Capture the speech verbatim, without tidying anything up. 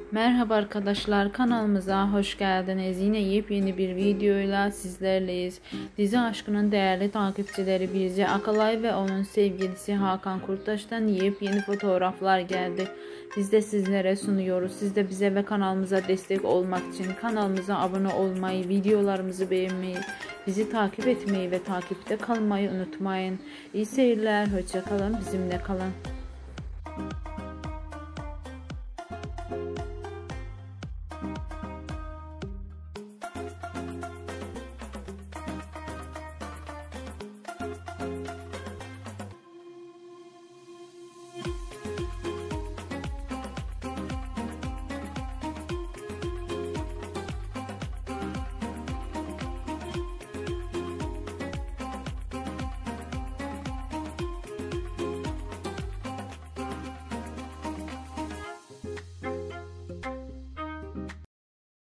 Merhaba arkadaşlar, kanalımıza hoş geldiniz. Yine yepyeni bir videoyla sizlerleyiz. Dizi Aşkı'nın değerli takipçileri Birce Akalay ve onun sevgilisi Hakan Kurtaş'tan yepyeni fotoğraflar geldi. Biz de sizlere sunuyoruz. Siz de bize ve kanalımıza destek olmak için kanalımıza abone olmayı, videolarımızı beğenmeyi, bizi takip etmeyi ve takipte kalmayı unutmayın. İyi seyirler, hoşça kalın, bizimle kalın.